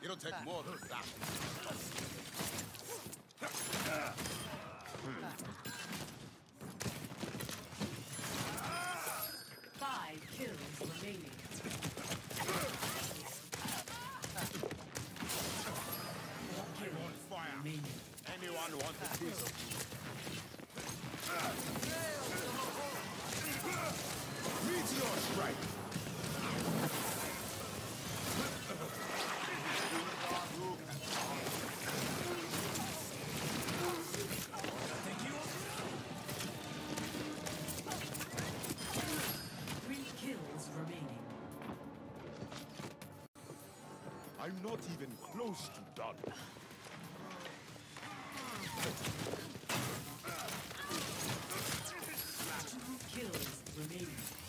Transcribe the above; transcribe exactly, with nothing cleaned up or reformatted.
It'll take more than that. Five kills remaining. I want fire. Remaining. Anyone want a piece of me? Meteor strike! Three kills remaining. I'm not even close to done. Two kills remaining.